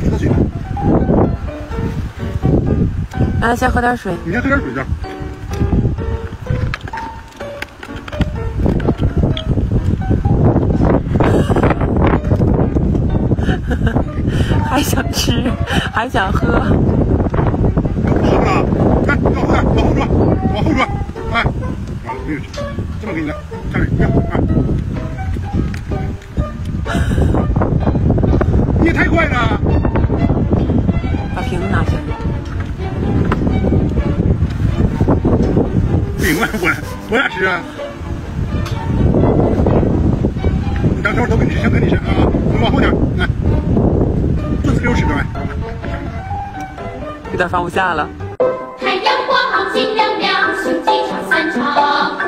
瓶子水呢。 来，先喝点水。 你先喝点水去。 还想吃，还想喝。 要不喝了？看，往后点，往后转，往后转。哎，完了，没有，这么给你来，下面，看，哎。你也太快了！ 把瓶子拿下。 不行啊，我俩吃啊。你等会儿都给你吃，先给你吃啊！你往后点，来，这次给我吃呗。 有点放不下了。 太阳光，金亮亮，雄鸡唱三唱。